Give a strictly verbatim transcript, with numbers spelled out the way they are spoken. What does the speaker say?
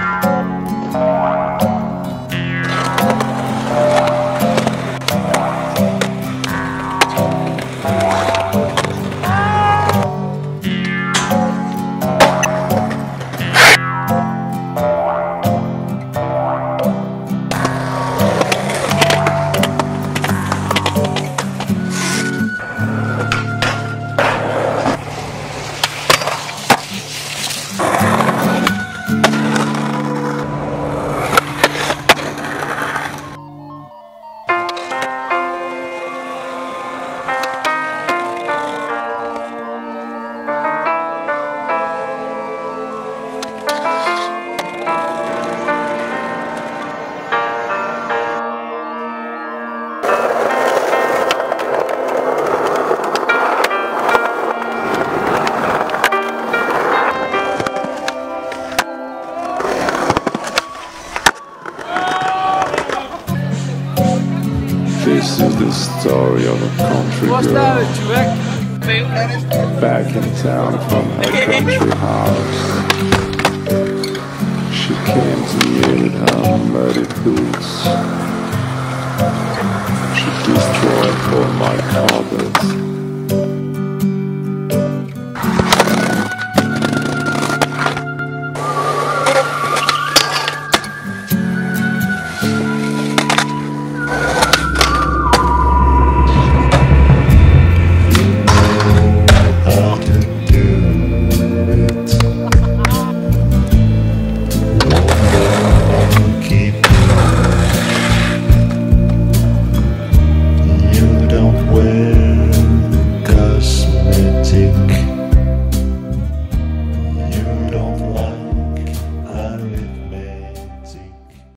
This is the story of a country girl back in town from her country house. She came to me with her muddy boots. She destroyed all my cupboards.